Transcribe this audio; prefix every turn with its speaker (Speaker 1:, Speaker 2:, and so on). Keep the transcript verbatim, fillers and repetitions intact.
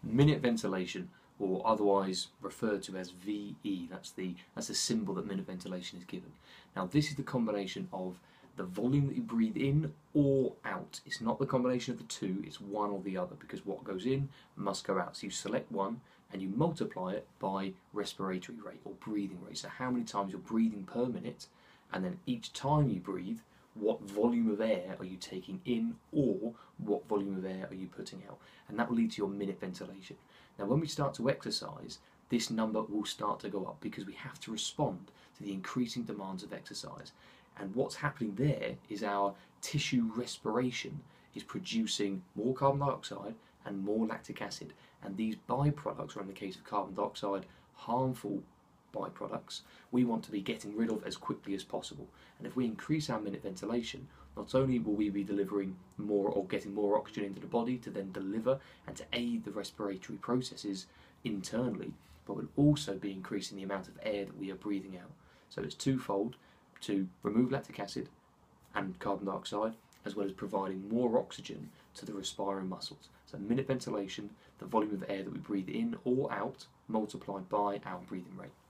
Speaker 1: minute ventilation, or otherwise referred to as V E. That's the that's the symbol that minute ventilation is given. Now this is the combination of the volume that you breathe in or out. It's not the combination of the two, it's one or the other, because what goes in must go out. So you select one and you multiply it by respiratory rate or breathing rate. So how many times you're breathing per minute, and then each time you breathe, what volume of air are you taking in, or what volume of air are you putting out? And that will lead to your minute ventilation. Now when we start to exercise, this number will start to go up because we have to respond to the increasing demands of exercise. And what's happening there is our tissue respiration is producing more carbon dioxide and more lactic acid. And these byproducts, or in the case of carbon dioxide, harmful byproducts, we want to be getting rid of as quickly as possible. And if we increase our minute ventilation, not only will we be delivering more or getting more oxygen into the body to then deliver and to aid the respiratory processes internally, but we'll also be increasing the amount of air that we are breathing out. So it's twofold: to remove lactic acid and carbon dioxide, as well as providing more oxygen to the respiring muscles. So minute ventilation, the volume of air that we breathe in or out, multiplied by our breathing rate.